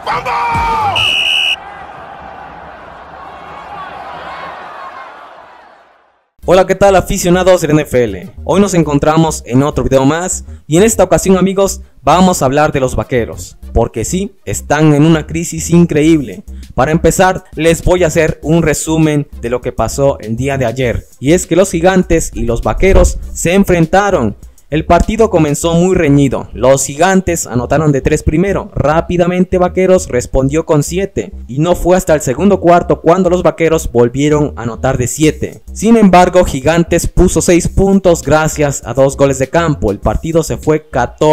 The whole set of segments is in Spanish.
¡Vamos! Hola, ¿qué tal aficionados del NFL? Hoy nos encontramos en otro video más y en esta ocasión, amigos, vamos a hablar de los Vaqueros, porque sí, están en una crisis increíble. Para empezar, les voy a hacer un resumen de lo que pasó el día de ayer, y es que los Gigantes y los Vaqueros se enfrentaron. El partido comenzó muy reñido, los Gigantes anotaron de 3 primero, rápidamente Vaqueros respondió con 7 y no fue hasta el segundo cuarto cuando los Vaqueros volvieron a anotar de 7. Sin embargo, Gigantes puso 6 puntos gracias a 2 goles de campo, el partido se fue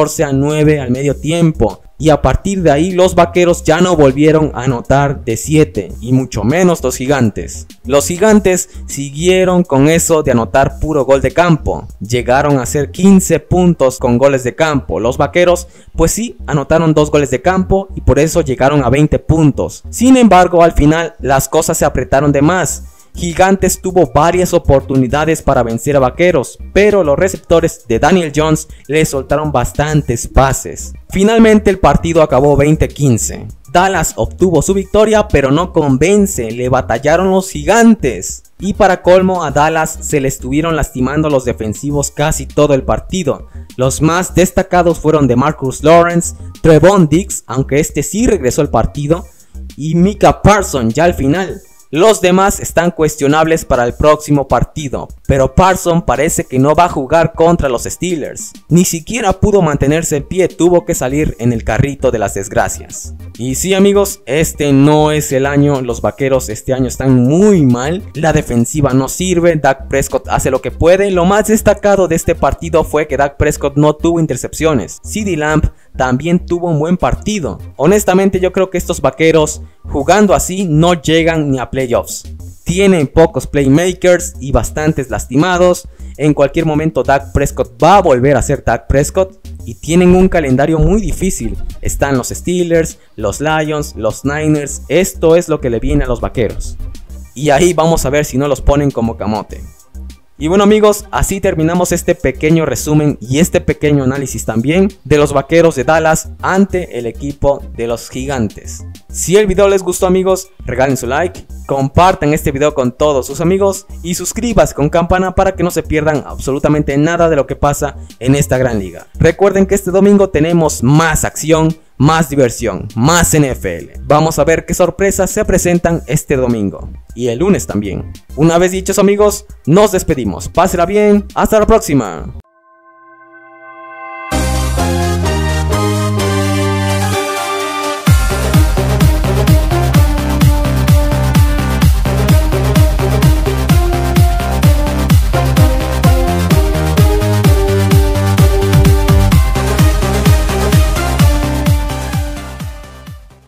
14-9 al medio tiempo. Y a partir de ahí los Vaqueros ya no volvieron a anotar de 7 y mucho menos los Gigantes. Los Gigantes siguieron con eso de anotar puro gol de campo. Llegaron a hacer 15 puntos con goles de campo. Los Vaqueros pues sí anotaron 2 goles de campo y por eso llegaron a 20 puntos. Sin embargo, al final las cosas se apretaron de más. Gigantes tuvo varias oportunidades para vencer a Vaqueros, pero los receptores de Daniel Jones le soltaron bastantes pases. Finalmente el partido acabó 20-15. Dallas obtuvo su victoria, pero no convence, le batallaron los Gigantes. Y para colmo, a Dallas se le estuvieron lastimando los defensivos casi todo el partido. Los más destacados fueron DeMarcus Lawrence, Trevon Diggs, aunque este sí regresó al partido, y Micah Parsons ya al final. Los demás están cuestionables para el próximo partido, pero Parsons parece que no va a jugar contra los Steelers. Ni siquiera pudo mantenerse en pie, tuvo que salir en el carrito de las desgracias. Y sí, amigos, este no es el año, los Vaqueros este año están muy mal, la defensiva no sirve, Dak Prescott hace lo que puede. Lo más destacado de este partido fue que Dak Prescott no tuvo intercepciones, CeeDee Lamb también tuvo un buen partido. Honestamente yo creo que estos Vaqueros jugando así no llegan ni a playoffs. Tienen pocos playmakers y bastantes lastimados. En cualquier momento Dak Prescott va a volver a ser Dak Prescott. Y tienen un calendario muy difícil. Están los Steelers, los Lions, los Niners. Esto es lo que le viene a los Vaqueros. Y ahí vamos a ver si no los ponen como camote. Y bueno, amigos, así terminamos este pequeño resumen y este pequeño análisis también de los Vaqueros de Dallas ante el equipo de los Gigantes. Si el video les gustó, amigos, regalen su like, compartan este video con todos sus amigos y suscríbanse con campana para que no se pierdan absolutamente nada de lo que pasa en esta gran liga. Recuerden que este domingo tenemos más acción, más diversión, más NFL. Vamos a ver qué sorpresas se presentan este domingo y el lunes también. Una vez dichos, amigos, nos despedimos. Pásenla bien, hasta la próxima.